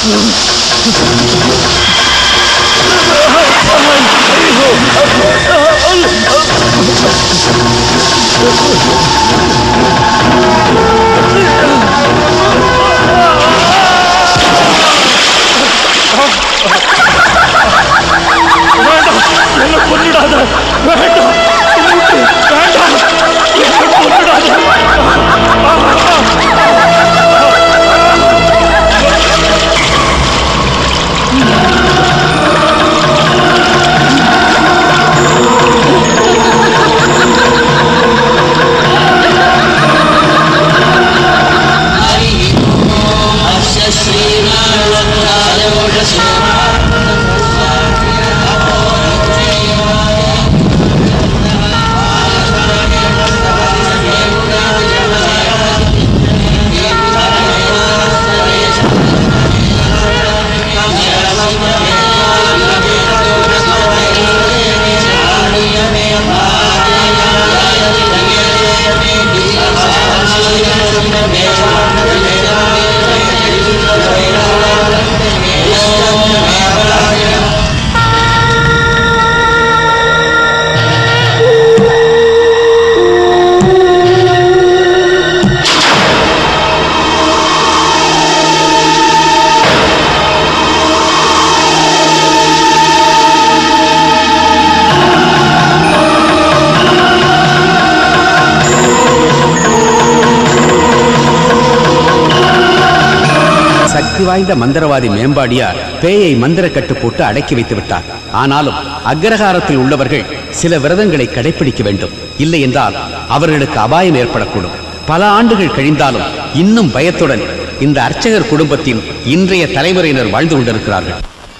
வாய்ந்த மந்திரவாதி மேம்பாடியார் பேயை மந்திர கட்டு போட்டு அடக்கி வைத்து விட்டார். ஆனாலும் அக்ரஹாரத்தில் உள்ளவர்கள் சில விரதங்களை கடைபிடிக்க வேண்டும். இல்லை என்றால் அவர்களுக்கு அபாயம் ஏற்படக்கூடும். பல ஆண்டுகள் கழிந்தாலும் இன்னும் பயத்துடன் இந்த அர்ச்சகர் குடும்பத்தின் இன்றைய தலைமுறையினர் வாழ்ந்து கொண்டிருக்கிறார்கள்.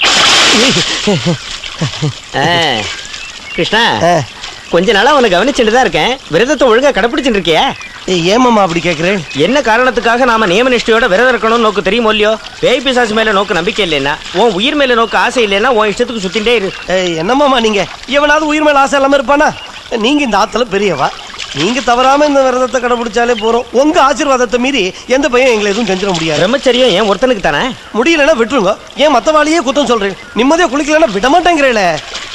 கிருஷ்ணா, கொஞ்ச நாளா உன்னை கவனிச்சுட்டு தான் இருக்கேன். விரதத்தை ஒழுங்கா கடைப்பிடிச்சுட்டு இருக்கியா? ஏமாமா அப்படி கேட்கிறேன்? என்ன காரணத்துக்காக நாம நியமனிஷ்டையோட விரதம் இருக்கணும்னு நோக்கு தெரியுமோ இல்லையோ? பேய் பிசாசு மேல நோக்கு நம்பிக்கை இல்லைன்னா, உன் உயிர் மேல நோக்கு ஆசை இல்லைன்னா உன் இஷ்டத்துக்கு சுத்திண்டே இரு. என்னமாமா நீங்க? எவனாவது உயிர் மேல ஆசை இல்லாம இருப்பானா? நீங்க இந்த ஆத்துல பெரியவா, நீங்க தவறாம இந்த விரதத்தை கடைபிடிச்சாலே போறோம். உங்க ஆசீர்வாதத்தை மீறி எந்த பையன் எங்களை எதுவும் செஞ்சிட முடியாது. பிரம்மச்சரியம் ஏன் ஒருத்தனுக்கு தானே? முடியலன்னா விட்டுருங்க. ஏன் மத்தவாளியே குத்தம் சொல்றேன்? நிம்மதியா குளிக்கலன்னா விட மாட்டேங்கிறேல.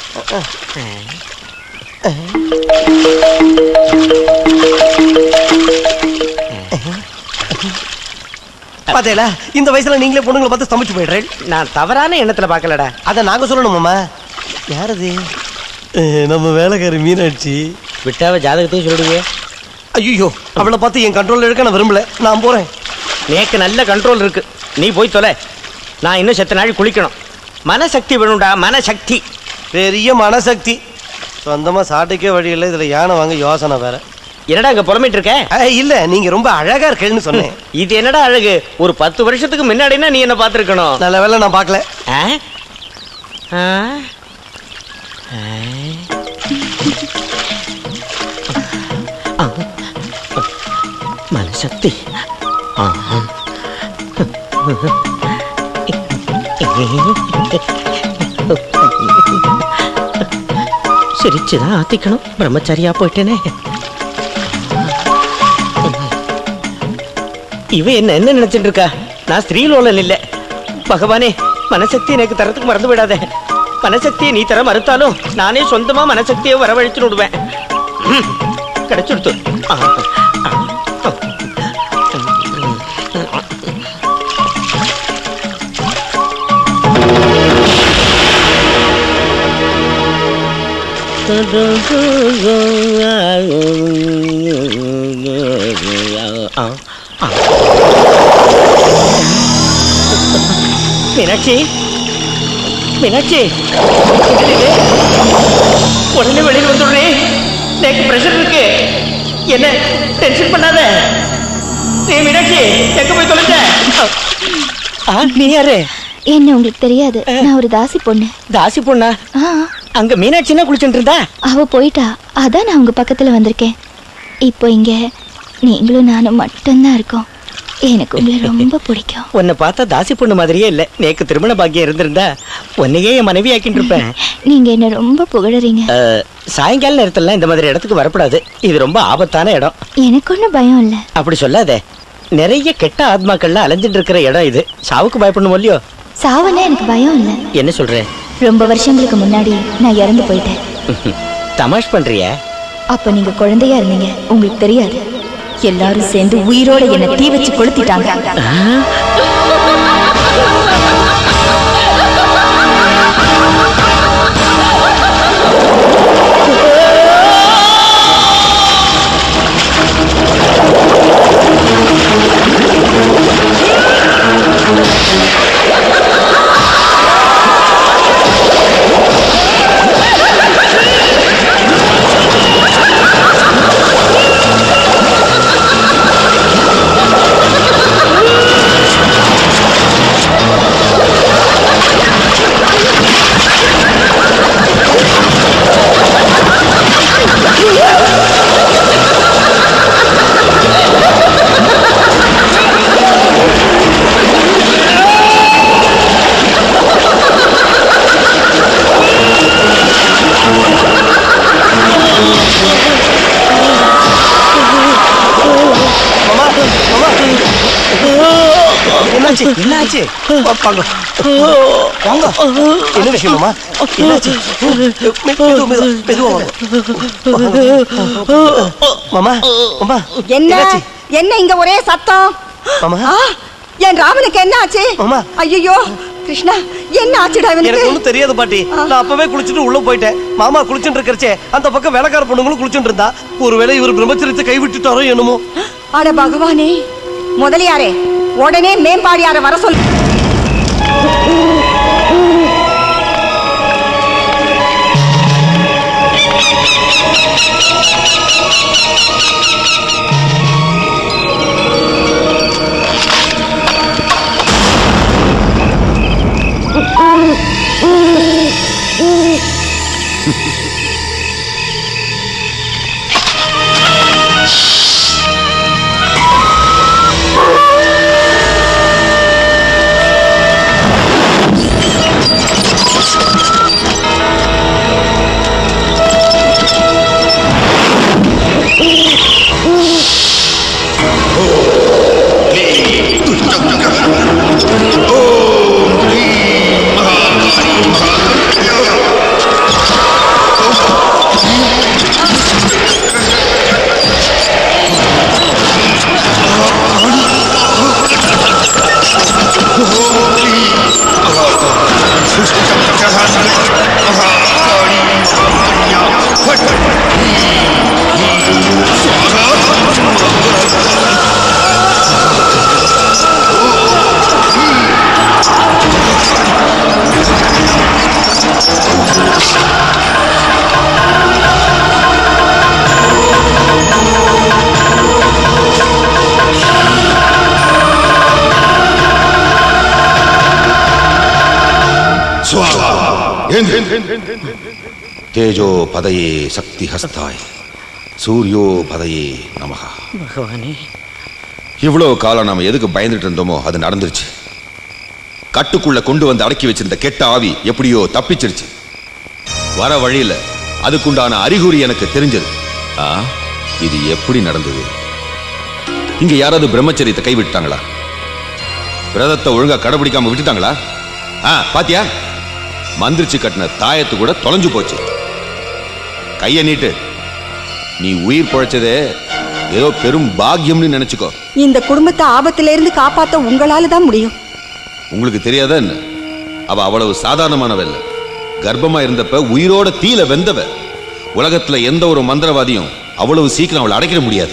பாத்தேல, இந்த வயசுல நீங்களே பொண்ணுங்களை பார்த்து சமைச்சு போயிடுறேன். நான் தவறான எண்ணத்துல பாக்கலடா. அத நாங்க சொல்லணுமாமா? யாரது? நம்ம வேலைக்காரி மீனாட்சி. விட்டாவ ஜாதகத்தையும் சொல்லுடுவே. ஐயோ, அவளை பார்த்து என் கண்ட்ரோல் எடுக்க நான் விரும்பல. நான் போறேன். நேக்கு நல்ல கண்ட்ரோல் இருக்கு, நீ போய் தொலை. நான் இன்னும் செத்த நாள் குளிக்கணும். மனசக்தி வேணும்டா, மனசக்தி. பெரிய மனசக்தி. சொந்தமா சாட்டைக்கே வழி இல்லை, இதுல யானை வாங்க யோசனை வேற. என்னடா அங்க புலம்பிட்டு இருக்க? இல்ல, நீங்க ரொம்ப அழகா இருக்கேன்னு சொன்னேன். இது என்னடா அழகு? ஒரு 10 வருஷத்துக்கு முன்னாடினா நீ என்ன பாத்துருக்கணும். நல்ல வேலை நான் பார்க்கல. மனசக்தி. சிரிச்சுதான் ஆத்திக்கணும். பிரம்மச்சாரியா போயிட்டேனே. இவ என்ன நினைச்சிட்டு இருக்கா? நான் ஸ்ரீலோலன் இல்ல. பகவானே, மனசக்தி எனக்கு தரத்துக்கு மறந்து விடாத. மனசக்தியை நீ தர மறுத்தாலும் நானே சொந்தமா மனசக்தியை வரவழைச்சு விடுவேன். கிடைச்சுடுத்து. மீனாட்சி, மீனாட்சி, உடனே வெளியில் வந்துடுறே. எனக்கு பிரஷர் இருக்கு. என்ன டென்ஷன் பண்ணாத. நீ மீனாட்சி எங்க போய் தொலைஞ்ச? நீ யாரு? என்ன உங்களுக்கு தெரியாது? நான் ஒரு தாசி பொண்ணு. தாசி பொண்ணா? அங்க மீனாட்சி என்ன குளிச்சுட்டு இருந்தா? அவ போயிட்டா. அதான் நான் உங்க பக்கத்துல வந்திருக்கேன். இப்போ இங்க நீங்களும் நானும் மட்டும்தான் இருக்கோம். எனக்கு உங்களை ரொம்ப பிடிக்கும். உன்னை பார்த்தா தாசி பொண்ணு மாதிரியே இல்ல. நேக்கு திருமண பாக்கியம் இருந்திருந்தா உன்னையே என் மனைவி ஆக்கிட்டு இருப்பேன். நீங்க என்ன ரொம்ப புகழறீங்க. சாயங்கால நேரத்துல இந்த மாதிரி இடத்துக்கு வரக்கூடாது. இது ரொம்ப ஆபத்தான இடம். எனக்கு ஒன்னும் பயம் இல்ல. அப்படி சொல்லாத. நிறைய கெட்ட ஆத்மாக்கள்லாம் அலைஞ்சிட்டு இருக்கிற இடம் இது. சாவுக்கு பயப்படணும் இல்லையோ? சாவனா எனக்கு பயம் இல்லை. என்ன சொல்ற? ரொம்ப வருஷங்களுக்கு முன்னாடி நான் இறந்து போயிட்டேன். தமாஷ் பண்றிய? அப்ப நீங்க குழந்தையா இருந்தீங்க, உங்களுக்கு தெரியாது. எல்லாரும் சேர்ந்து உயிரோட என்ன தீ வச்சு கொளுத்திட்டாங்க. என்னாச்சு? என்ன விஷயமா? என்னாச்சு? மாமா மாமா என்ன என்ன இங்க ஒரே சத்தம்? மாமா என் ராமனுக்கு என்ன ஆச்சு? மாமா ஐயோ கிருஷ்ணா, என்ன ஆச்சுடா இவனுக்கு? எனக்கு ஒண்ணும் தெரியாது பாட்டி. நான் அப்பவே குளிச்சுட்டு உள்ள போயிட்டேன். மாமா குளிச்சுட்டு இருக்கறச்சே அந்த பக்கம் வேலைக்கார பொண்ணுங்களும் குளிச்சுட்டு இருந்தா. ஒருவேளை இவர் பிரம்மச்சரியத்தை கைவிட்டுட்டாரோ என்னமோ. அட பகவானே, முதலியாரே உடனே மேம்பாடியார வர சொல்லு. तेजो पदये शक्ति हस्ताय सूर्यो पदये नमः. பகவானே, இவ்வளவு காலம் நாம எதுக்கு பயந்துட்டு இருந்தோமோ அது நடந்துருச்சு. கட்டுக்குள்ள கொண்டு வந்து அடக்கி வச்சிருந்த கெட்ட ஆவி எப்படியோ தப்பிச்சிருச்சு. வர வழியில அதுக்குண்டான அறிகுறி எனக்கு தெரிஞ்சது. இது எப்படி நடந்தது? இங்க யாராவது பிரம்மச்சரியத்தை கைவிட்டாங்களா? விரதத்தை ஒழுங்கா கடைபிடிக்காம விட்டுட்டாங்களா? பாத்தியா, மந்திரிச்சு கட்டின தாயத்து கூட தொலைஞ்சு போச்சு. கைய நீட்டு. நீ உயிர் பழைச்சதே ஏதோ பெரும் பாக்கியம்னு நினைச்சுக்கோ. இந்த குடும்பத்தை ஆபத்திலிருந்து காப்பாத்த உங்களால தான் முடியும். உங்களுக்கு தெரியாதா என்ன? அவ அவ்வளவு சாதாரணமானவ இல்ல. கர்ப்பமா இருந்தப்ப உயிரோட தீல வெந்தவ. உலகத்துல எந்த ஒரு மந்திரவாதியும் அவ்வளவு சீக்கிரம் அவளை அடைக்க முடியாது.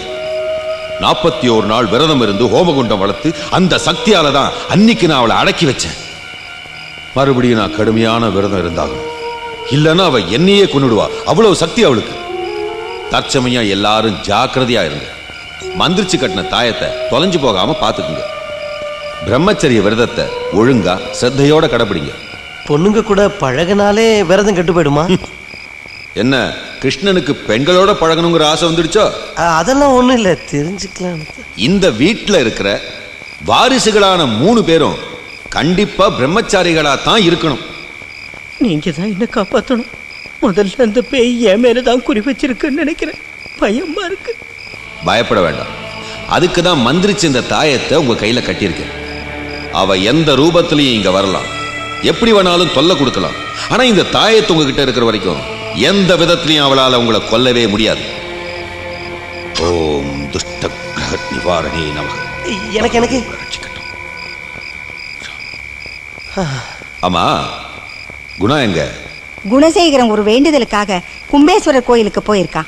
41 நாள் விரதம் இருந்து ஹோமகுண்டம் வளர்த்து அந்த சக்தியால தான் அன்னைக்கு நான் அவளை அடக்கி வச்சேன். மறுபடியும் நான் கடுமையான விரதம் இருந்தாகும். இல்லைன்னா அவ என்னையே கொன்னுடுவா. அவ்வளவு சக்தி அவளுக்கு. தற்சமயம் எல்லாரும் ஜாக்கிரதையா இருங்க. மந்திரிச்சு கட்டின தாயத்தை தொலைஞ்சு போகாம பாத்துக்குங்க. பிரம்மச்சரிய விரதத்தை ஒழுங்கா சிரத்தையோட கடைபிடிங்க. பொண்ணுங்க கூட பழகினாலே விரதம் கெட்டு போயிடுமா? என்ன, கிருஷ்ணனுக்கு பெண்களோட பழகணுங்கிற ஆசை வந்துடுச்சோ? அதெல்லாம் ஒண்ணும் இல்ல, தெரிஞ்சுக்கலாம். இந்த வீட்டுல இருக்கிற வாரிசுகளான 3 பேரும் கண்டிப்பா பிரம்மச்சாரிகளா தான் இருக்கணும். நீங்க தான் என்ன காப்பாற்றணும். முதல்ல அந்த பேய் என் மேலதான் குறி வச்சிருக்குன்னு நினைக்கிறேன். பயமா இருக்கு. பயப்பட வேண்டாம். அதுக்கு தான் மந்திரிச்சு இந்த தாயத்தை உங்க கையில கட்டியிருக்கேன். அவ எந்த ரூபத்திலையும் இங்க வரலாம். எப்படி வேணாலும் தொல்லை கொடுக்கலாம். ஆனா இந்த தாயத்து உங்ககிட்ட இருக்கிற வரைக்கும் எந்த விதத்திலையும் அவளால் உங்களை கொல்லவே முடியாது. ஓம் துஷ்ட கிரக நிவாரணே நமக. எனக்கு ஆமா, குணா எங்க? குணசேகரன் ஒரு வேண்டுதலுக்காக கும்பேஸ்வரர் கோயிலுக்கு போயிருக்கான்.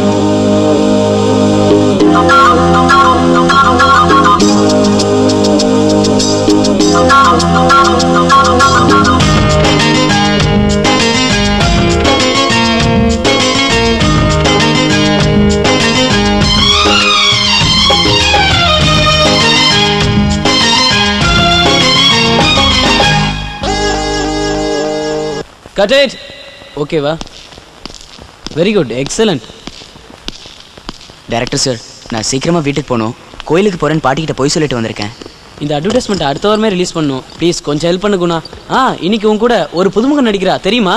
Cut it. Okay வா? Very good, excellent. Director sir, நான் சீக்கிரமா வீட்டுக்கு போகணும். கோயிலுக்கு போறேன்னு பாட்டிக்கிட்ட போய் சொல்லிட்டு வந்திருக்கேன். இந்த அட்வர்டைஸ்மெண்ட் அடுத்த வாரமே ரிலீஸ் பண்ணணும். ப்ளீஸ் கொஞ்சம் ஹெல்ப் பண்ணு குணா. இன்னைக்கு உன் கூட ஒரு புதுமுகம் நடிக்கிறா தெரியுமா?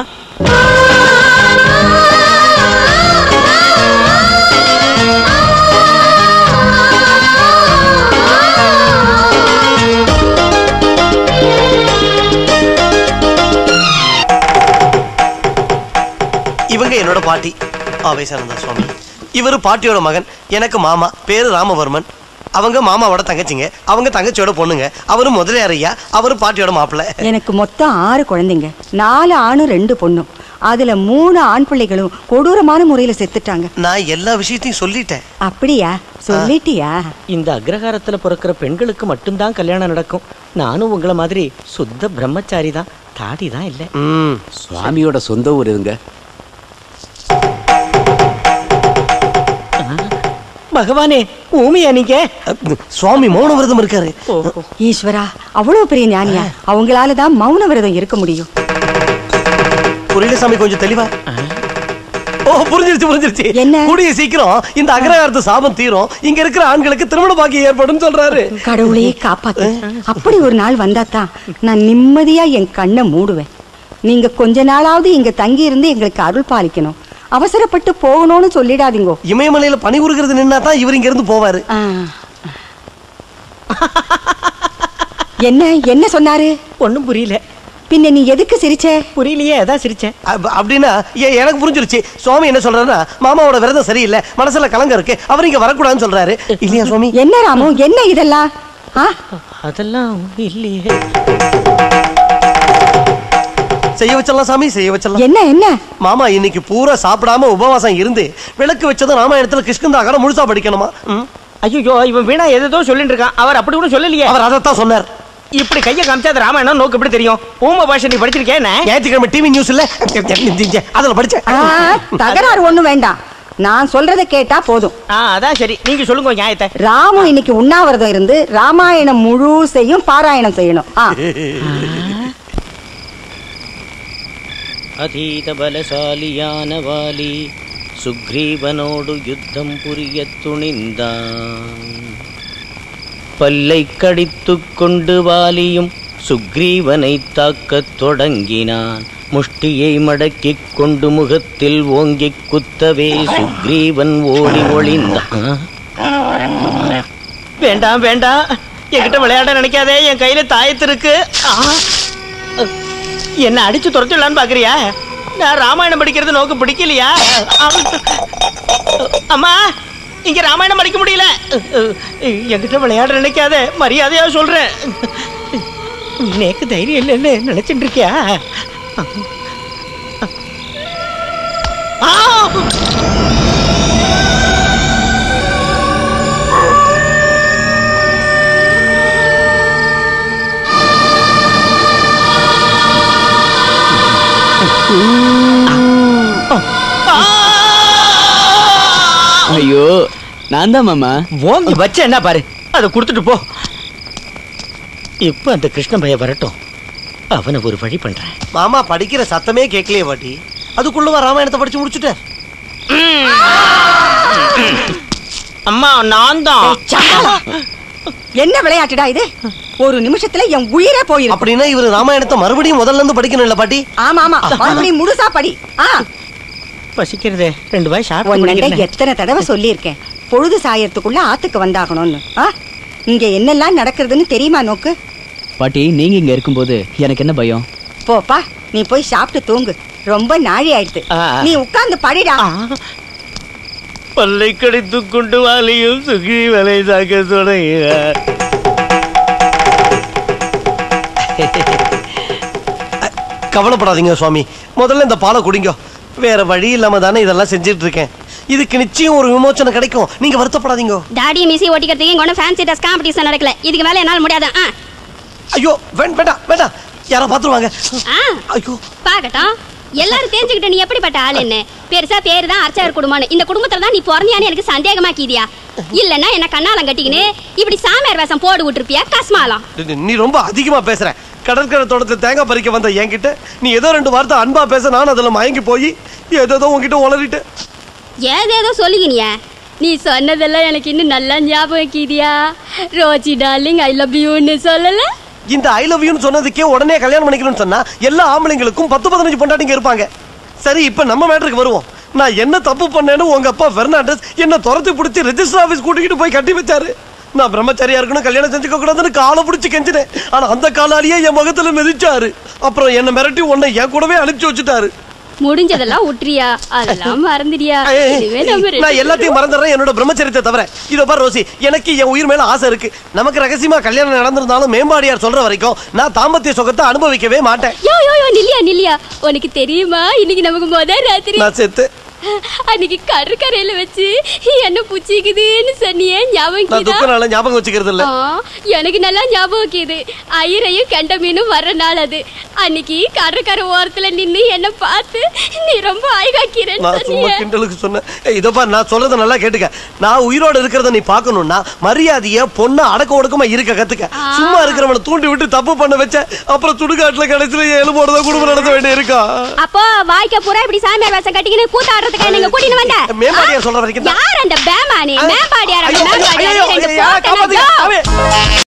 இவங்க என்னோட பாட்டி ஆவேசானந்தா சுவாமி. இவரு பாட்டியோட மகன், எனக்கு மாமா, பேரு ராமவர்மன். அவங்க மாமாவோட தங்கச்சிங்க, அவங்க தங்கச்சியோட பொண்ணுங்க. அவரு முதலியார் ஐயா, அவரு பாட்டியோட மாப்பிள்ளை. எனக்கு மொத்தம் 6 குழந்தைங்க, 4 ஆணும் 2 பொண்ணும். அதுல 3 ஆண் பிள்ளைகளும் கொடூரமான முறையில செத்துட்டாங்க. நான் எல்லா விஷயத்தையும் சொல்லிட்டேன். அப்படியா? சொல்லிட்டியா? இந்த அக்ரஹாரத்துல பிறக்கிற பெண்களுக்கு மட்டும்தான் கல்யாணம் நடக்கும். நானும் உங்களை மாதிரி சுத்த பிரம்மச்சாரி தான், தாடி தான் இல்லை. சுவாமியோட சொந்த ஊர் இருங்க. பகவானே, ஊமையா நீங்க? சுவாமி மௌன விரதம் இருக்காரு. ஈஸ்வரா, அவ்வளவு பெரிய ஞானியா? அவங்களாலதான் மௌன விரதம் இருக்க முடியும். புரியல சாமி, கொஞ்சம் தெளிவா. புரிஞ்சிருச்சு. என்ன? கூடிய சீக்கிரம் இந்த அக்ரஹாரத்து சாபம் தீரும், இங்க இருக்கிற ஆண்களுக்கு திருமண பாக்கியம் ஏற்படும் சொல்றாரு. கடவுளே காப்பாத்து. அப்படி ஒரு நாள் வந்தாதான் நான் நிம்மதியா என் கண்ணை மூடுவேன். நீங்க கொஞ்ச நாளாவது இங்க தங்கி இருந்து எங்களுக்கு அருள் பாலிக்கணும். அவசரப்பட்டு போகணும்னு சொல்லிடாதீங்க. இமயமலையில பனி உருகிறது நின்னா தான் இவர் இங்க இருந்து போவாரு. என்ன சொன்னாரு? ஒண்ணும் புரியல. பின்ன நீ எதுக்கு சிரிச்ச? புரியலையே, அதான் சிரிச்சேன். அப்படின்னா எனக்கு புரிஞ்சிருச்சு. சுவாமி என்ன சொல்றாருன்னா, மாமாவோட விரதம் சரியில்லை, மனசுல கலங்க இருக்கு, அவர் இங்க வரக்கூடாதுன்னு சொல்றாரு. இல்லையா சுவாமி? என்ன ராமு, என்ன இதெல்லாம்? அதெல்லாம் இல்லையே. செய்ய வச்சலாம் சாமி, செய்ய வச்சலாம். என்ன? மாமா இன்னைக்கு பூரா சாப்பிடாம உபவாசம் இருந்து விளக்கு வச்சதும் ராமாயணத்துல கிருஷ்ணந்தாகரம் முழுசா படிக்கணுமா? ஐயோ, இவன் வீணா ஏதோ சொல்லிட்டு இருக்கான். அவர் அப்படி கூட சொல்லலையே. அவர் அதைத்தான் சொன்னார். இப்படி கையை காமிச்சா அது ராமாயணம் நோக்கு எப்படி தெரியும்? ஊம பாஷை நீ படிச்சிருக்கேன். ஞாயிற்றுக்கிழமை டிவி நியூஸ் இல்ல அதுல படிச்சேன். தகராறு ஒண்ணும் வேண்டாம், நான் சொல்றதை கேட்டா போதும். அதான் சரி, நீங்க சொல்லுங்க நியாயத்தை. ராமு இன்னைக்கு உண்ணாவிரதம் இருந்து ராமாயணம் முழுசையும் பாராயணம் செய்யணும். அதீத பலசாலியான வாலி சுக்ரீவனோடு யுத்தம் புரிய துணிந்தான். பல்லை கடித்து கொண்டு வாலியும் சுக்ரீவனை தாக்கத் தொடங்கினான். முஷ்டியை மடக்கிக் கொண்டு முகத்தில் ஓங்கிக் குத்தவே சுக்ரீவன் ஓடி ஒளிந்தான். வேண்டாம் வேண்டாம், என்கிட்ட விளையாட நினைக்காதே, என் கையில தாயத்து இருக்கு. என்ன அடிச்சு துரத்திடலான்னு பாக்குறியா? நான் ராமாயணம் படிக்கிறது நோக்கு பிடிக்கலையா? அம்மா, இங்க ராமாயணம் படிக்க முடியல. என்கிட்ட விளையாட நினைக்காத, மரியாதையா சொல்றேன். எனக்கு தைரியம் இல்லைன்னு நினைச்சிட்டு இருக்கியா? ஐயோ, நான் தான் மாமா. ஓங்கி வச்ச என்ன பாரு, அதை கொடுத்துட்டு போ. இப்ப அந்த கிருஷ்ண பைய வரட்டும், அவனை ஒரு வழி பண்றேன். மாமா படிக்கிற சத்தமே கேட்கலையே பாட்டி, அதுக்குள்ளவா ராமாயணத்தை படிச்சு முடிச்சுட்ட? அம்மா, நான் தான். என்ன விளையாட்டுடா இது? ஒரு நிமிஷத்துல என் உயிரே போயிருக்கு. அப்படின்னா இவரு ராமாயணத்தை மறுபடியும் முதல்ல இருந்து படிக்கணும் இல்ல பாட்டி? ஆமா, மறுபடியும் முழுசா படி. பசிக்கிறதே, 2 வாய் சாப்பிட்டு எத்தனை தடவை சொல்லியிருக்கேன், பொழுது சாயறதுக்குள்ள ஆத்துக்கு வந்தாகணும்னு. இங்க என்னெல்லாம் நடக்கிறதுன்னு தெரியுமா நோக்கு? பாட்டி, நீங்க இங்க இருக்கும்போது எனக்கு என்ன பயம்? போப்பா, நீ போய் சாப்பிட்டு தூங்கு. ரொம்ப நாழி ஆயிடுத்து. நீ உட்கார்ந்து படிடா. பல்லை கடித்து கொண்டு வாலியும் சுகி வலை சாக்க தொடங்கினார். கவலைப்படாதீங்க சுவாமி, முதல்ல இந்த பாலை குடிங்க. வேற வழி இல்லாம தானே இதெல்லாம் செஞ்சுட்டு இருக்கேன். இதுக்கு நிச்சயம் ஒரு விமோச்சனம் கிடைக்கும். நீங்க வருத்தப்படாதீங்க. டாடி மிஸி ஓட்டிக்கிறதுக்கு இங்க ஒன்றும் ஃபேன்சி ட்ரெஸ் காம்படிஷன் நடக்கல. இதுக்கு மேல என்னால முடியாது. ஐயோ வேண்டாம் வேண்டாம், யாரா பாத்துருவாங்க. ஐயோ பாக்கட்டும், எல்லாரும் தெரிஞ்சுக்கிட்ட நீ எப்படிப்பட்ட ஆள் என்ன. பெருசா பேரு தான் அர்ச்சகர் குடும்பம்னு. இந்த குடும்பத்துல தான் நீ பிறந்தியான்னு எனக்கு சந்தேகமாக்கிதியா? இல்லன்னா என்ன கண்ணாலம் கட்டிக்கின்னு இப்படி சாமியார் வேஷம் போடு விட்டுருப்பியா கஸ்மாலாம்? நீ ரொம்ப அதிகமா பேசுற. கடற்கரை தோட்டத்துல தேங்காய் பறிக்க வந்த என்கிட்ட நீ ஏதோ 2 வார்த்தை அன்பா பேச, நான் அதுல மயங்கி போய் ஏதோ உங்ககிட்ட உளறிட்டு ஏதேதோ சொல்லிக்கினியா? நீ சொன்னதெல்லாம் எனக்கு இன்னும் நல்லா ஞாபகம் கீதியா? ரோஜி டார்லிங் ஐ லவ் யூன்னு சொல்லல? இந்த ஐ லவ் யூன்னு சொன்னதுக்கே உடனே கல்யாணம் பண்ணிக்கணும்னு சொன்னா எல்லா ஆம்பளைங்களுக்கும் 10-15 பொண்டாட்டிங்க இருப்பாங்க. சரி, இப்ப நம்ம மேட்டருக்கு வருவோம். நான் என்ன தப்பு பண்ணேன்னு உங்க அப்பா பெர்னாண்டஸ் என்ன துரத்தி பிடிச்சி ரெஜிஸ்டர் ஆபீஸ் கூட்டிக்கிட்டு போய் கட்டி வச்சாரு. நான் பிரம்மச்சாரியா இருக்கணும், கல்யாணம் செஞ்சுக்க கூடாதுன்னு காலை பிடிச்சி கெஞ்சினேன். ஆனா அந்த காலாலேயே என் முகத்துல மிதிச்சாரு. அப்புறம் என்ன மிரட்டி உன்னை என் கூடவே அனுப்பிச்சு வச்சுட்டாரு. முடிஞ்சதெல்லாம் உட்ரியா, அதெல்லாம் மறந்துடியா? நான் எல்லாத்தையும் மறந்துடுறேன் என்னோட பிரம்மச்சரியத்தை தவிர. இதோ பாரு ரோசி, எனக்கு என் உயிர் மேல ஆசை இருக்கு. நமக்கு ரகசியமா கல்யாணம் நடந்திருந்தாலும் மேம்பாடியார் சொல்ற வரைக்கும் நான் தாம்பத்திய சுகத்தை அனுபவிக்கவே மாட்டேன். யோ யோ யோ நில்லியா, உனக்கு தெரியுமா இன்னைக்கு நமக்கு முதல் ராத்திரி? நான் செத்து அன்னைக்கு கடற்கரையில வச்சு என்ன புச்சிக்குதுன்னு சொன்னியே ஞாபகம் வச்சுக்கிறது இல்ல. எனக்கு நல்லா ஞாபகம் இருக்குது. ஐயரையும் கெண்ட மீனும் வர்ற நாள் அது. அன்னைக்கு கடற்கரை ஓரத்துல நின்னு என்ன பார்த்து நீ ரொம்ப கிண்டலுக்கு சொன்னேன். இதப்பா நான் சொல்றத நல்லா கேட்டுக்க. நான் உயிரோட இருக்கிறத நீ பாக்கணும்னா மரியாதைய பொண்ணு அடக்க ஒடுக்கமா இருக்க கத்துக்க. சும்மா இருக்கிறவனை தூண்டி விட்டு தப்பு பண்ண வச்ச அப்புறம் சுடுகாட்டுல கடைசியில எலும்போட குடும்பம் நடத்த வேண்டிய இருக்கா? அப்போ வாய்க்க பூரா இப்படி சாமியார் வேஷம் கட்டிக்கின்னு கூத்தாடுறதுக்கு நீங்க கூட்டிட்டு வந்த மேம்பாடியார் சொல்ற வரைக்கும் யார் அந்த பேமானி? மேம்பாடியார்